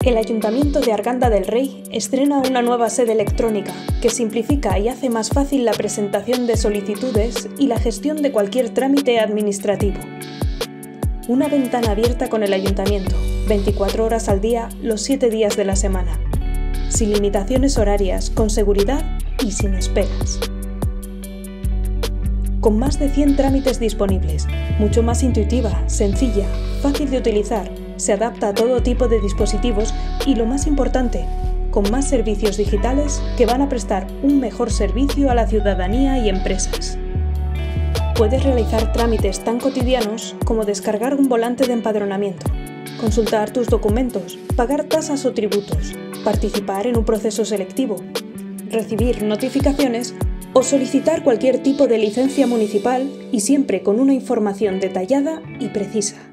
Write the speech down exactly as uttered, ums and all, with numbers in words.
El Ayuntamiento de Arganda del Rey estrena una nueva sede electrónica que simplifica y hace más fácil la presentación de solicitudes y la gestión de cualquier trámite administrativo. Una ventana abierta con el Ayuntamiento, veinticuatro horas al día, los siete días de la semana. Sin limitaciones horarias, con seguridad y sin esperas. Con más de cien trámites disponibles, mucho más intuitiva, sencilla, fácil de utilizar, se adapta a todo tipo de dispositivos y, lo más importante, con más servicios digitales que van a prestar un mejor servicio a la ciudadanía y empresas. Puedes realizar trámites tan cotidianos como descargar un volante de empadronamiento, consultar tus documentos, pagar tasas o tributos, participar en un proceso selectivo, recibir notificaciones o solicitar cualquier tipo de licencia municipal, y siempre con una información detallada y precisa.